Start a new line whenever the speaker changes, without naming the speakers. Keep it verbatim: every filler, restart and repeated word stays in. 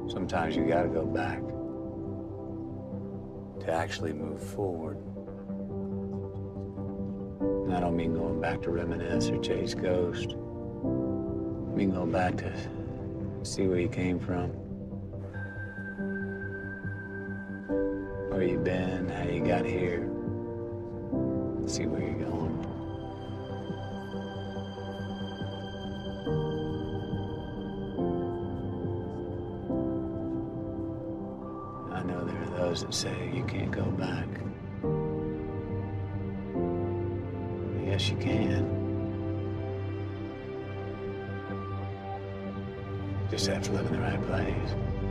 Sometimes you gotta go back to actually move forward. And I don't mean going back to reminisce or chase ghosts. I mean going back to see where you came from. Where you been, how you got here. See where you're going. I know there are those that say you can't go back. Yes, you can. Just have to live in the right place.